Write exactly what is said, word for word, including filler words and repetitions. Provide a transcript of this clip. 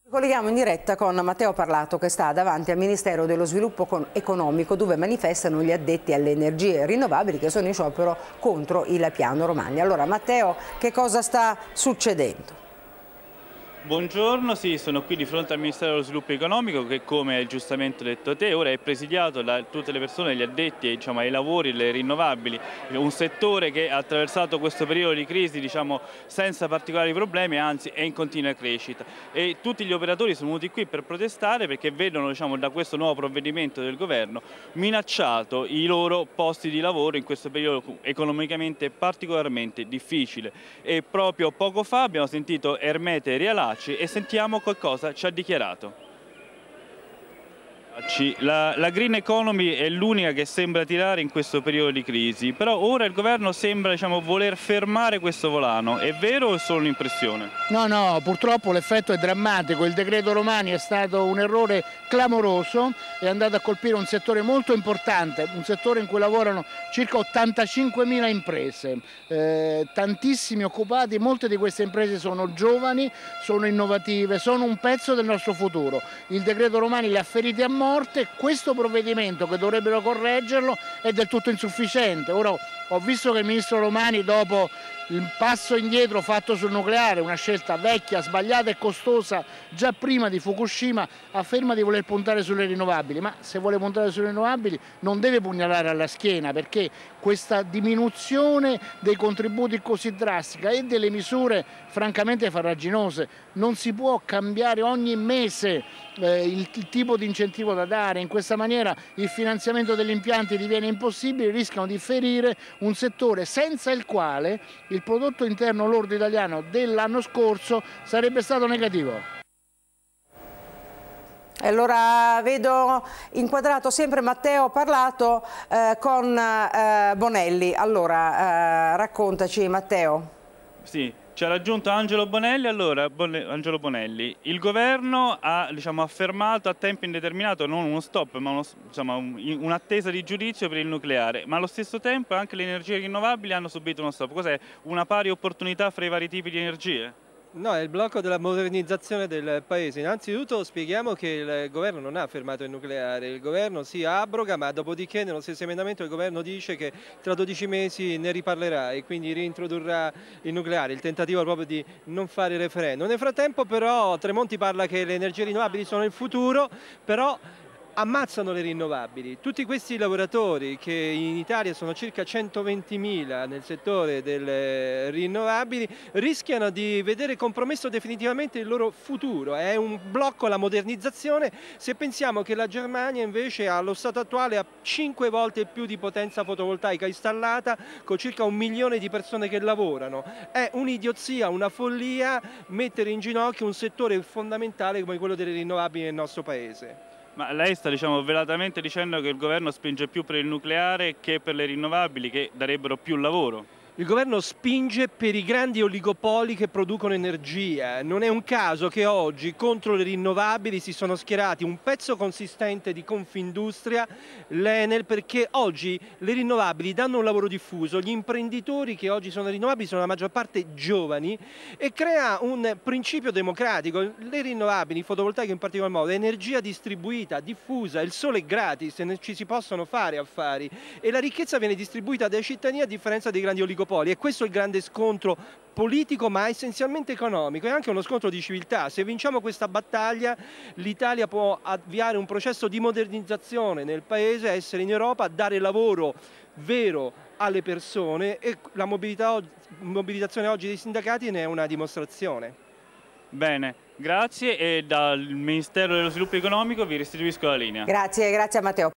Colleghiamo in diretta con Matteo Parlato, che sta davanti al Ministero dello Sviluppo Economico, dove manifestano gli addetti alle energie rinnovabili che sono in sciopero contro il piano Romagna. Allora Matteo, che cosa sta succedendo? Buongiorno, sì, sono qui di fronte al Ministero dello Sviluppo Economico che, come hai giustamente detto te, ora è presidiato da tutte le persone, gli addetti diciamo, ai lavori, le rinnovabili, un settore che ha attraversato questo periodo di crisi diciamo, senza particolari problemi, anzi è in continua crescita. E tutti gli operatori sono venuti qui per protestare perché vedono diciamo, da questo nuovo provvedimento del governo minacciato i loro posti di lavoro in questo periodo economicamente particolarmente difficile. E proprio poco fa abbiamo sentito Ermete Realacci e sentiamo cosa ci ha dichiarato. La, la green economy è l'unica che sembra tirare in questo periodo di crisi, però ora il governo sembra diciamo, voler fermare questo volano. È vero o è solo un'impressione? No, no, purtroppo l'effetto è drammatico. Il decreto Romani è stato un errore clamoroso, è andato a colpire un settore molto importante, un settore in cui lavorano circa ottantacinquemila imprese, eh, tantissimi occupati, molte di queste imprese sono giovani, sono innovative, sono un pezzo del nostro futuro. Il decreto Romani li ha feriti a morte. Questo provvedimento, che dovrebbero correggerlo, è del tutto insufficiente. Ora ho visto che il ministro Romani, dopo il passo indietro fatto sul nucleare, una scelta vecchia, sbagliata e costosa già prima di Fukushima, afferma di voler puntare sulle rinnovabili, ma se vuole puntare sulle rinnovabili non deve pugnalare alla schiena, perché questa diminuzione dei contributi così drastica e delle misure francamente farraginose, non si può cambiare ogni mese eh, il, il tipo di incentivo da dare. In questa maniera il finanziamento degli impianti diviene impossibile, rischiano di ferire un settore senza il quale il prodotto interno lordo italiano dell'anno scorso sarebbe stato negativo. Allora vedo inquadrato sempre Matteo Parlato eh, con eh, Bonelli. Allora eh, raccontaci Matteo. Sì. Ci ha raggiunto Angelo Bonelli. Allora, Angelo Bonelli, il governo ha diciamo, affermato a tempo indeterminato non uno stop, ma un'attesa di giudizio per il nucleare, ma allo stesso tempo anche le energie rinnovabili hanno subito uno stop. Cos'è? Una pari opportunità fra i vari tipi di energie? No, è il blocco della modernizzazione del paese. Innanzitutto spieghiamo che il governo non ha fermato il nucleare, il governo si abroga, ma dopodiché nello stesso emendamento il governo dice che tra dodici mesi ne riparlerà e quindi reintrodurrà il nucleare, il tentativo proprio di non fare il referendum. Nel frattempo però Tremonti parla che le energie rinnovabili sono il futuro, però ammazzano le rinnovabili. Tutti questi lavoratori, che in Italia sono circa centoventimila nel settore delle rinnovabili, rischiano di vedere compromesso definitivamente il loro futuro. È un blocco alla modernizzazione se pensiamo che la Germania invece allo stato attuale ha cinque volte più di potenza fotovoltaica installata, con circa un milione di persone che lavorano. È un'idiozia, una follia mettere in ginocchio un settore fondamentale come quello delle rinnovabili nel nostro paese. Ma lei sta diciamo, velatamente dicendo che il governo spinge più per il nucleare che per le rinnovabili, che darebbero più lavoro? Il governo spinge per i grandi oligopoli che producono energia. Non è un caso che oggi contro le rinnovabili si sono schierati un pezzo consistente di Confindustria, l'Enel, perché oggi le rinnovabili danno un lavoro diffuso. Gli imprenditori che oggi sono rinnovabili sono la maggior parte giovani e crea un principio democratico. Le rinnovabili, fotovoltaiche in particolar modo, energia distribuita, diffusa, il sole è gratis, ne ci si possono fare affari e la ricchezza viene distribuita dai cittadini a differenza dei grandi oligopoli. E questo è il grande scontro politico, ma essenzialmente economico, è anche uno scontro di civiltà. Se vinciamo questa battaglia l'Italia può avviare un processo di modernizzazione nel paese, essere in Europa, dare lavoro vero alle persone e la mobilità, mobilitazione oggi dei sindacati ne è una dimostrazione. Bene, grazie e dal Ministero dello Sviluppo Economico vi restituisco la linea. Grazie, grazie a Matteo.